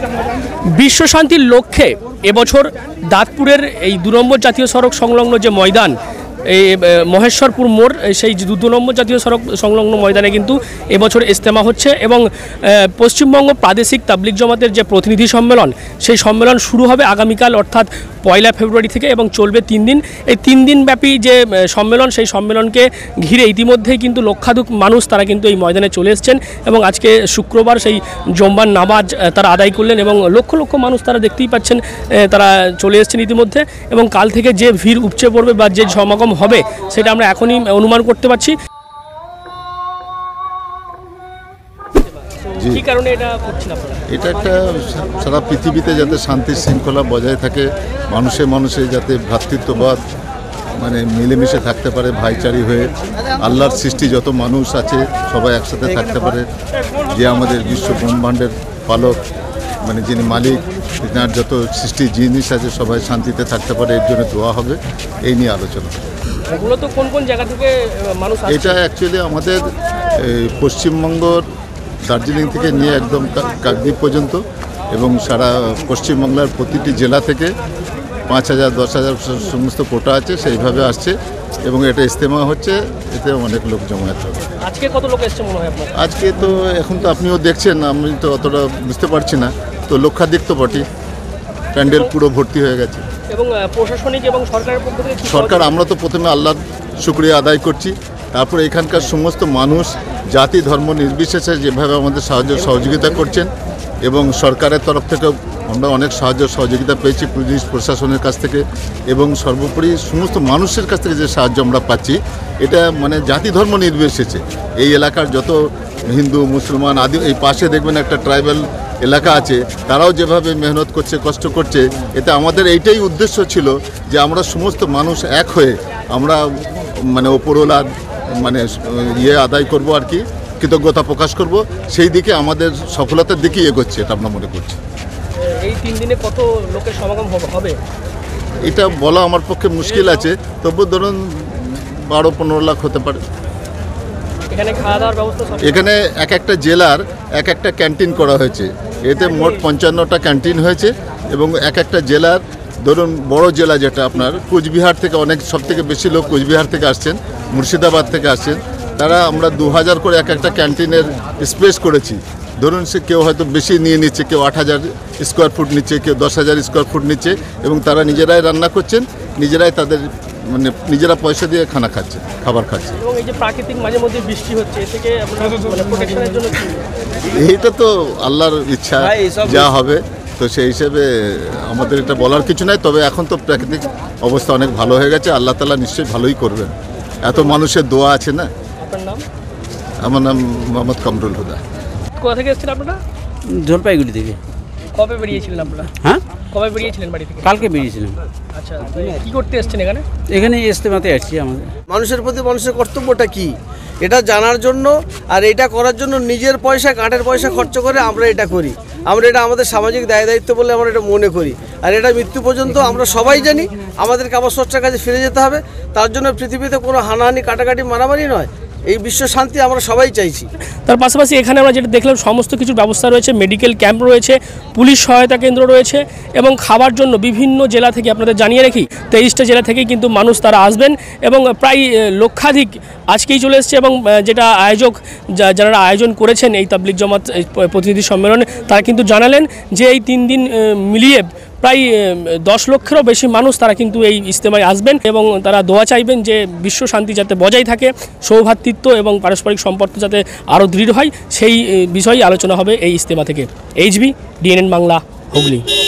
বিশ্ব শান্তির লক্ষ্যে এবছর দাঁতপুরের এই ২ নম্বর জাতীয় সড়ক সংলগ্ন যে ময়দান, এই মহেশ্বরপুর মোড়, সেই ২ নম্বর জাতীয় সড়ক সংলগ্ন ময়দানে কিন্তু এবছর ইজতেমা হচ্ছে এবং পশ্চিমবঙ্গ প্রাদেশিক তাবলিগ জমাতের যে প্রতিনিধি সম্মেলন, সেই সম্মেলন শুরু হবে আগামীকাল অর্থাৎ ১ ফেব্রুয়ারি থেকে এবং চলবে ৩ দিন। এই ৩ দিনব্যাপী যে সম্মেলন, সেই সম্মেলনকে ঘিরে ইতিমধ্যেই কিন্তু লক্ষাধিক মানুষ তারা কিন্তু এই ময়দানে চলে এসছেন এবং আজকে শুক্রবার সেই জুম্মার নামাজ তারা আদায় করলেন এবং লক্ষ লক্ষ মানুষ তারা দেখতেই পাচ্ছেন তারা চলে এসছেন ইতিমধ্যে এবং কাল থেকে যে ভিড় উপচে পড়বে বা যে সমাগম হবে সেটা আমরা এখনই অনুমান করতে পারছি। কি কারণে এটা করছেন আপনারা? এটা একটা সারা পৃথিবীতে যাতে শান্তি শৃঙ্খলা বজায় থাকে, মানুষে যাতে ভ্রাতৃত্ববাদ মানে মিলেমিশে থাকতে পারে, ভাইচারি হয়ে আল্লাহর সৃষ্টি যত মানুষ আছে সবাই একসাথে থাকতে পারে, যে আমাদের বিশ্ব ব্রহ্মাণ্ডের পালক মানে যিনি মালিক, তিনার যত সৃষ্টি জিনিস আছে সবাই শান্তিতে থাকতে পারে, এর জন্য দোয়া হবে, এই নিয়ে আলোচনা হবে। মূলত কোন কোন জায়গা থেকে মানুষ আসছে? এটা অ্যাকচুয়ালি আমাদের পশ্চিমবঙ্গর দার্জিলিং থেকে নিয়ে একদম কাকদ্বীপ পর্যন্ত এবং সারা পশ্চিমবাংলার প্রতিটি জেলা থেকে ৫,০০০ ১০,০০০ সমস্ত কোটা আছে, সেইভাবে আসছে এবং এটা ইজতেমা হচ্ছে, এতে অনেক লোক জমায়েত হবে। আজকে কত লোক এসছে মনে হয় আপনার? আজকে তো এখন তো আপনিও দেখছেন, আমি তো অতটা বুঝতে পারছি না, তো লক্ষাধিক তো বটে, প্যান্ডেল পুরো ভর্তি হয়ে গেছে। এবং প্রশাসনিক এবং সরকারের পক্ষ থেকে সরকার, আমরা তো প্রথমে আল্লাহর শুকরিয়া আদায় করছি, তারপরে এখানকার সমস্ত মানুষ জাতি ধর্ম নির্বিশেষে যেভাবে আমাদের সাহায্য সহযোগিতা করছেন এবং সরকারের তরফ থেকেও আমরা অনেক সাহায্য সহযোগিতা পেয়েছি পুলিশ প্রশাসনের কাছ থেকে এবং সর্বোপরি সমস্ত মানুষের কাছ থেকে যে সাহায্য আমরা পাচ্ছি, এটা মানে জাতি ধর্ম নির্বিশেষে এই এলাকার যত হিন্দু মুসলমান আদি, এই পাশে দেখবেন একটা ট্রাইবাল এলাকা আছে, তারাও যেভাবে মেহনত করছে, কষ্ট করছে, এতে আমাদের এইটাই উদ্দেশ্য ছিল যে আমরা সমস্ত মানুষ এক হয়ে আমরা মানে ওপরওয়ালার মানে আদায় করব আর কি, কৃতজ্ঞতা প্রকাশ করব, সেই দিকে আমাদের সফলতার দিকেই এগোচ্ছে, এটা আমরা মনে করছি। এই ৩ দিনে কত লোকের সমাগম হবে এটা বলা আমার পক্ষে মুশকিল আছে, তবু ধরুন ১২-১৫ লাখ হতে পারে। এখানে খাওয়া দাওয়ার ব্যবস্থা? এখানে এক একটা জেলার এক একটা ক্যান্টিন করা হয়েছে, এতে মোট ৫৫টা ক্যান্টিন হয়েছে এবং এক একটা জেলার ধরুন বড় জেলা যেটা আপনার কোচবিহার থেকে অনেক সবথেকে বেশি লোক কোচবিহার থেকে আসছেন, মুর্শিদাবাদ থেকে আসছেন, তারা আমরা ২,০০০ করে এক একটা ক্যান্টিনের স্পেস করেছি। ধরুন সে কেউ হয়তো বেশি নিয়ে নিচ্ছে, কেউ ৮,০০০ স্কোয়ার ফুট নিচ্ছে, কেউ ১০,০০০ স্কোয়ার ফুট নিচ্ছে এবং তারা নিজেরাই রান্না করছেন, নিজেরাই তাদের মানে নিজেরা পয়সা দিয়ে খাবার খাচ্ছে। এবং এই যে প্রাকৃতিক মাঝে মধ্যে বৃষ্টি হচ্ছে, এ থেকে প্রোটেকশনের জন্য এইটা তো আল্লাহর ইচ্ছা, যা হবে, তো সেই হিসেবে আমাদের এটা বলার কিছু নাই। তবে এখন তো প্রাকৃতিক অবস্থা অনেক ভালো হয়ে গেছে, আল্লাহ তাআলা নিশ্চয়ই ভালোই করবেন, এত মানুষের দোয়া আছে না। আপনার নাম? আমার নাম মোহাম্মদ কামরুল হুদা। কোথা থেকে এসেছেন আপনারা? জলপাইগুড়ি থেকে। কবে বেরিয়েছিলেন আপনারা? হ্যাঁ, কবে বেরিয়েছিলেন বাড়ি থেকে? কালকে বেরিয়েছিলাম। আচ্ছা, কি করতে এসেছেন এখানে? এখানে ইজতেমাতে আসছি। আমাদের মানুষের প্রতি মানুষের কর্তব্যটা কি এটা জানার জন্য, আর এটা করার জন্য নিজের পয়সা কাঠের পয়সা খরচ করে আমরা এটা করি। আমরা এটা আমাদের সামাজিক দায়িত্ব বলে আমরা এটা মনে করি, আর এটা মৃত্যু পর্যন্ত আমরা সবাই জানি আমাদেরকে আবার স্রষ্টার কাছে ফিরে যেতে হবে। তার জন্য পৃথিবীতে কোনো হানাহানি কাটাকাটি মারামারি নয়, এই বিশ্ব শান্তি আমরা সবাই চাইছি। তার পাশাপাশি এখানে আমরা যেটা দেখলাম সমস্ত কিছুর ব্যবস্থা রয়েছে, মেডিকেল ক্যাম্প রয়েছে, পুলিশ সহায়তা কেন্দ্র রয়েছে এবং খাবার জন্য বিভিন্ন জেলা থেকে, আপনাদের জানিয়ে রাখি 23টা জেলা থেকেই কিন্তু মানুষ তারা আসবেন এবং প্রায় লক্ষাধিক আজকেই চলে এসছে এবং যেটা যারা আয়োজন করেছেন এই তাবলিগ জমাত প্রতিনিধি সম্মেলনে, তারা কিন্তু জানালেন যে এই 3 দিন মিলিয়ে প্রায় 10 লক্ষেরও বেশি মানুষ তারা কিন্তু এই ইজতেমায় আসবেন এবং তারা দোয়া চাইবেন যে বিশ্ব শান্তি যাতে বজায় থাকে, সৌভ্রাতৃত্ব এবং পারস্পরিক সম্পর্ক যাতে আরও দৃঢ় হয়, সেই বিষয়ে আলোচনা হবে এই ইজতেমা থেকে। HB DNN Bangla, Hooghly.